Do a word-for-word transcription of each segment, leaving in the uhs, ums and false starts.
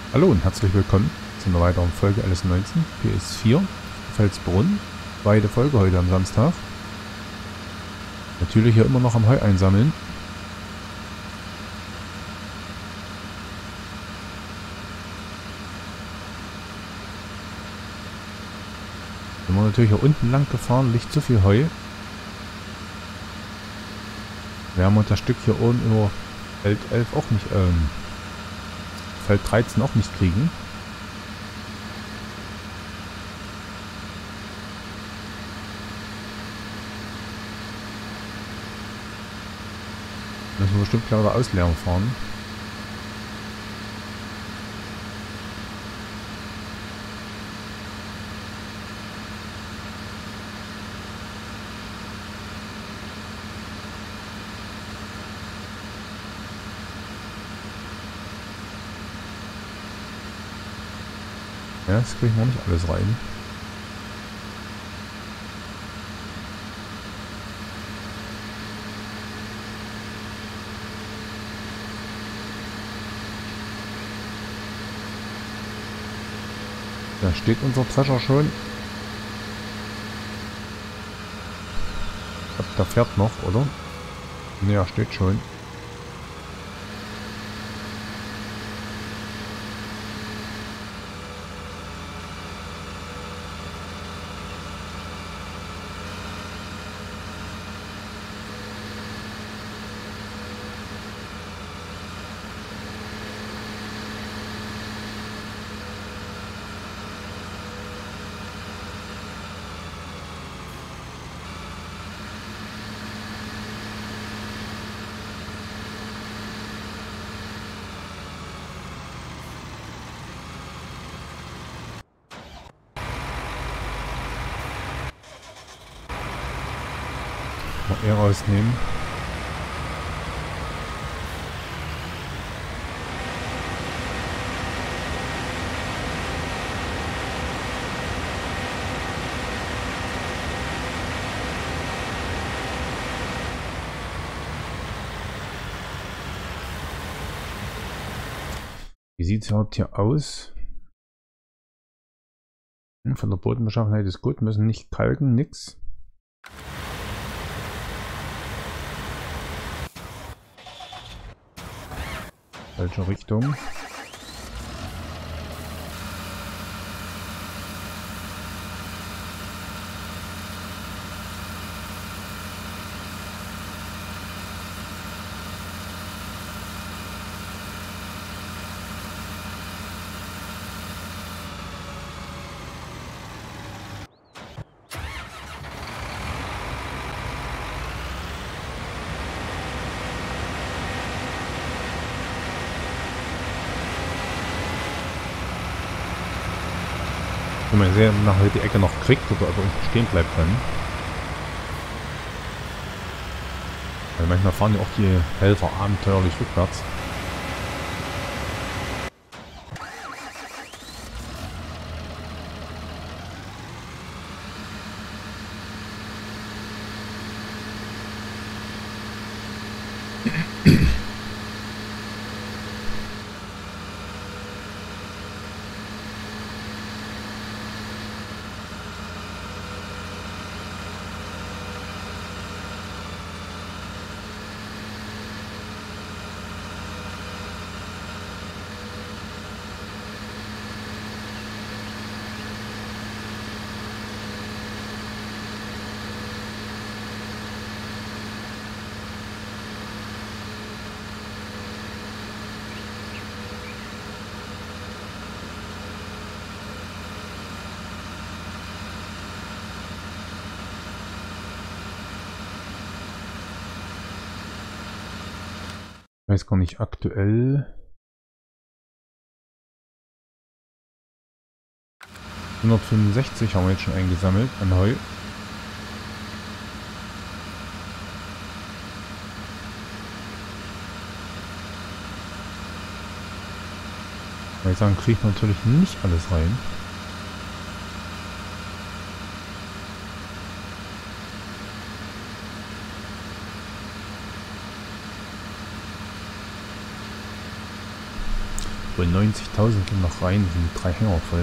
Hallo und herzlich willkommen zu einer weiteren Folge L S neunzehn P S vier Felsbrunn. Zweite Folge heute am Samstag. Natürlich hier immer noch am Heu einsammeln. Sind wir natürlich hier unten lang gefahren, liegt zu viel Heu. Wir haben das Stück hier oben über Feld elf auch nicht, ähm, Feld dreizehn auch nicht kriegen. Müssen wir bestimmt gleich wieder ausleeren fahren. Ja, das kriegen wir nicht alles rein. Da steht unser Drescher schon. Ich glaube, der fährt noch, oder? Ne, er steht schon. Mal eher rausnehmen. Wie sieht es überhaupt hier aus? Von der Bodenbeschaffenheit ist gut, müssen nicht kalken, nix. Falsche Richtung. Wenn man sehen, nachher die Ecke noch kriegt oder aber unten stehen bleibt dann. Weil manchmal fahren ja auch die Helfer abenteuerlich rückwärts. Ich weiß gar nicht, aktuell hundertfünfundsechzig haben wir jetzt schon eingesammelt an Heu. Weil ich sagen, kriegt man natürlich nicht alles rein. Wohl neunzigtausend gehen noch rein, sind drei Hänger voll.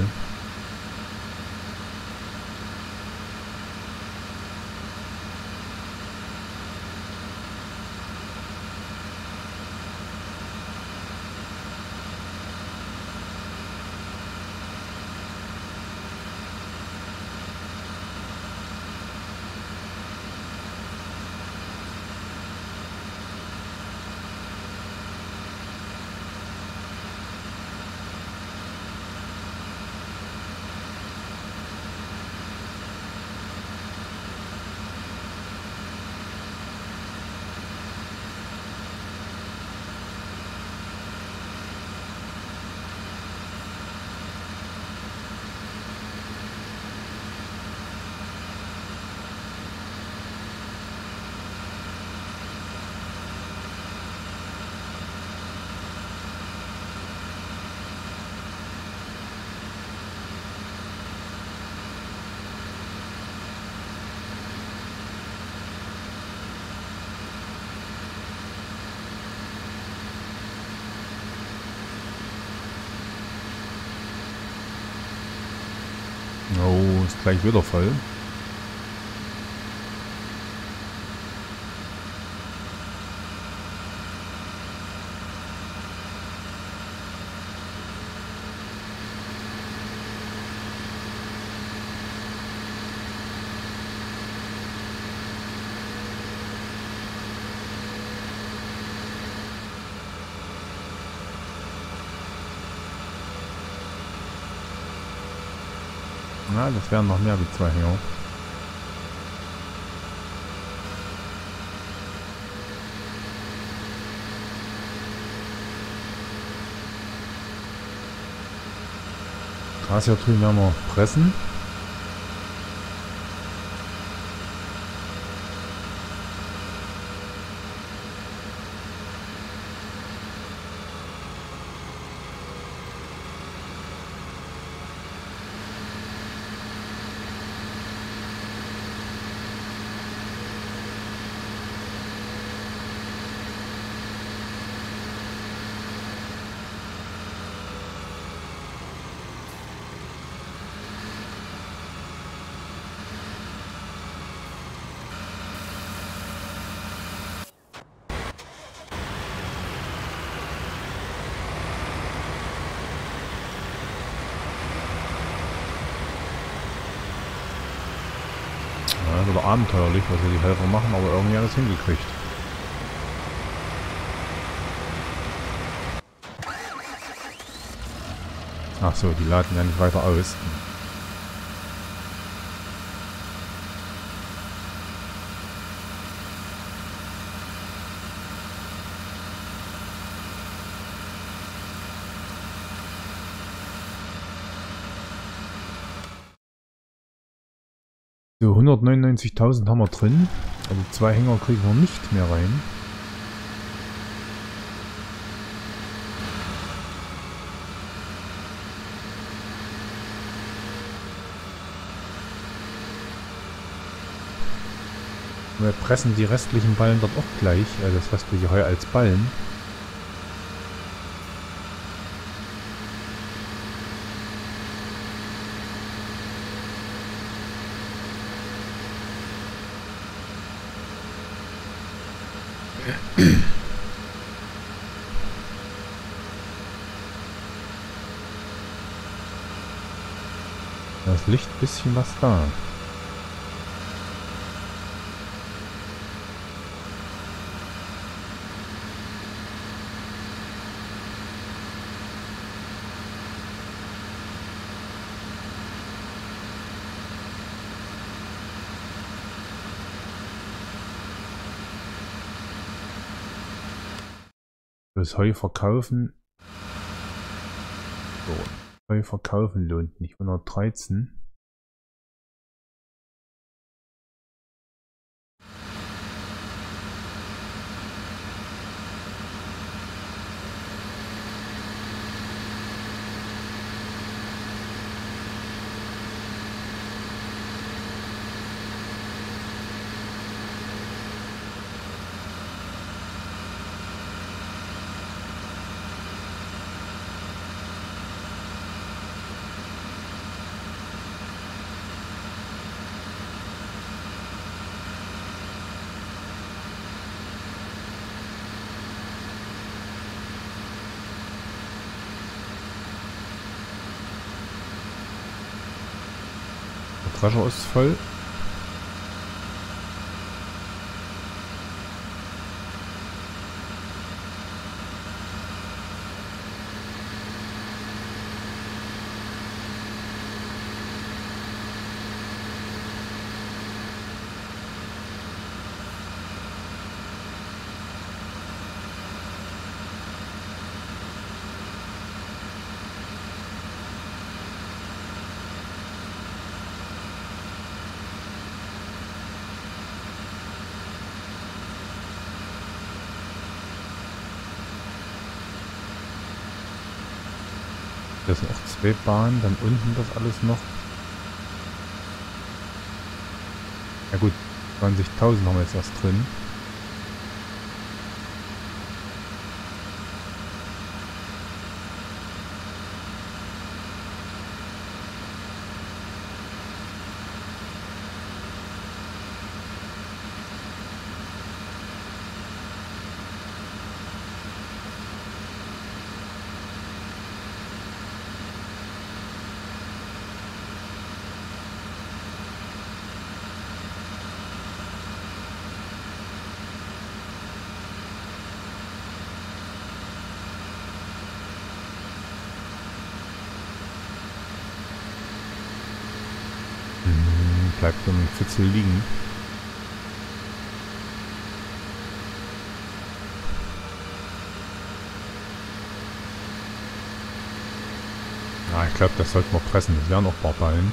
Oh, ist gleich wieder voll. Ja, das wären noch mehr wie zwei Hänger. Gras hier drüben werden wir pressen. Ja, wieder abenteuerlich, was hier die Helfer machen, aber irgendwie alles hingekriegt. Ach so, die laden ja nicht weiter aus. So, hundertneunundneunzigtausend haben wir drin. Also zwei Hänger kriegen wir nicht mehr rein. Wir pressen die restlichen Ballen dort auch gleich, also das restliche Heu als Ballen. Das Licht ein bisschen was da. Das Heu verkaufen. So, Heu verkaufen lohnt nicht. hundertdreizehn. Drescher ist voll. Das sind auch zwei Bahnen, dann unten das alles noch. Ja gut, zwanzigtausend haben wir jetzt erst drin. Bleibt so ein Fitzel liegen. Ja, ich glaube, das sollten wir pressen. Das wären noch ein paar Ballen.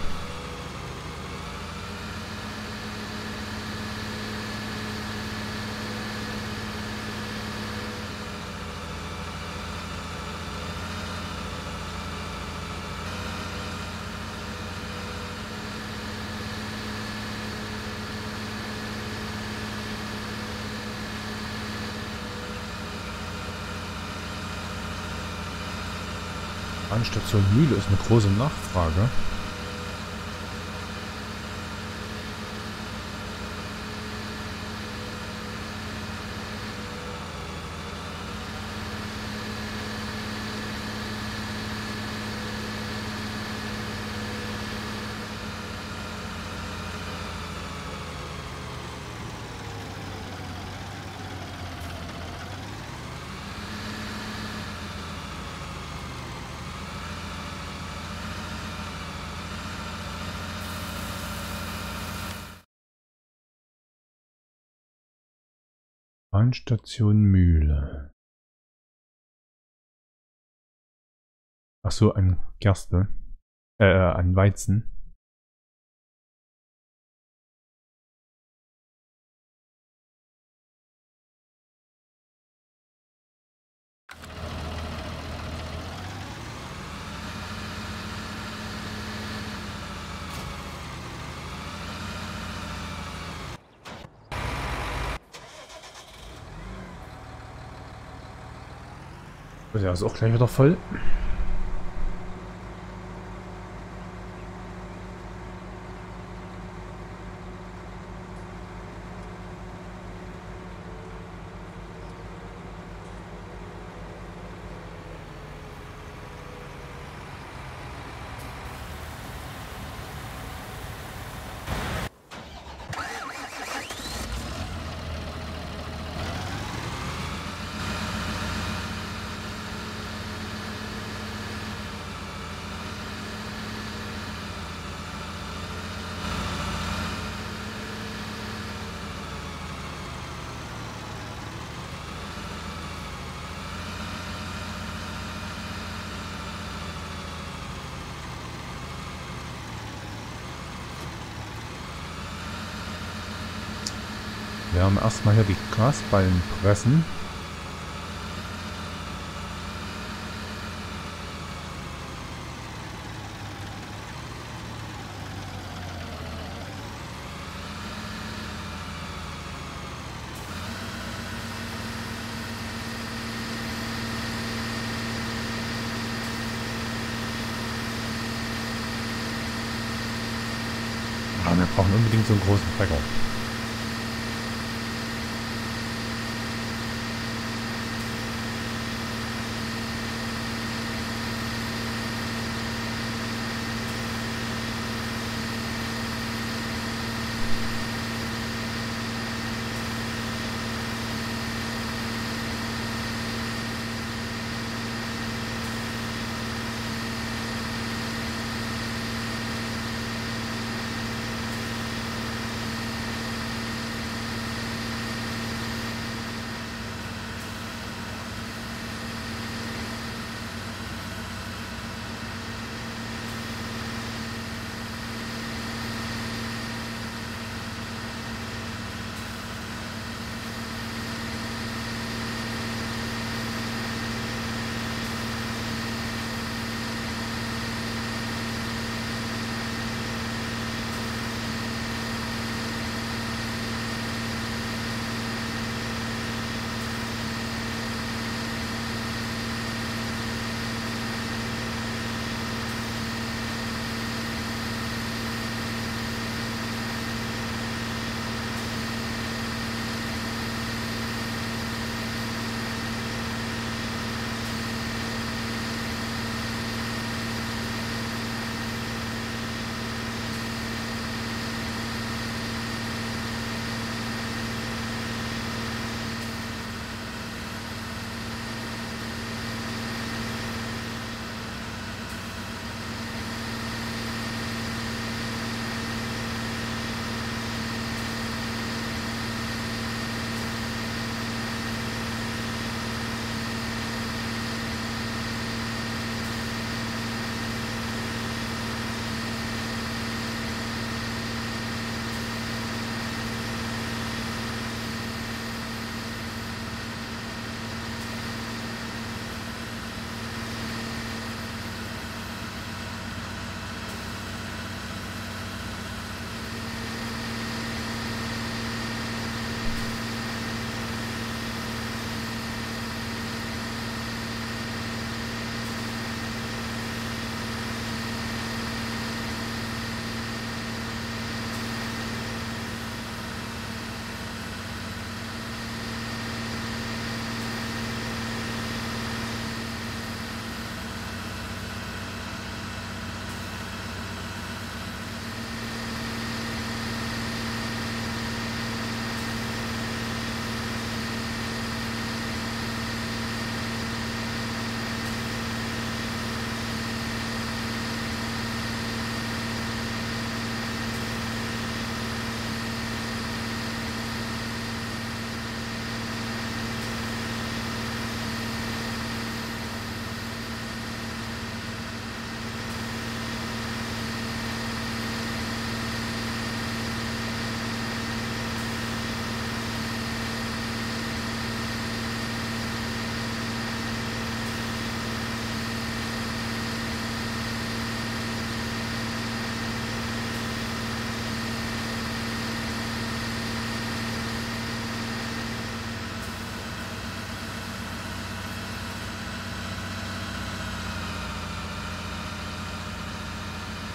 Bahnstation Mühle ist eine große Nachfrage. Bahnstation Mühle. Ach so, an Gerste. Äh, an Weizen. Ja, ist auch gleich wieder voll. Wir haben erstmal hier die Grasballen pressen. Aber wir brauchen unbedingt so einen großen Trecker.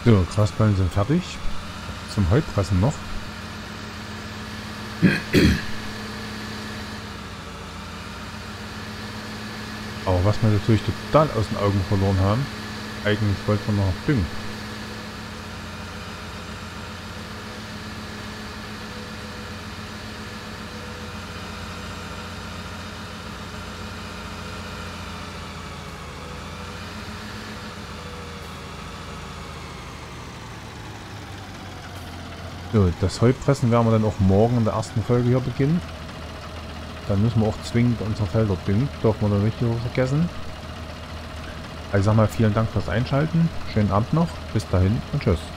So, Grasballen sind fertig. Zum Heupressen noch. Aber was wir natürlich total aus den Augen verloren haben, eigentlich wollten wir noch düngen. So, das Heupressen werden wir dann auch morgen in der ersten Folge hier beginnen. Dann müssen wir auch zwingend unsere Felder düngen. Dürfen wir da nicht vergessen. Also sag mal vielen Dank fürs Einschalten. Schönen Abend noch. Bis dahin und tschüss.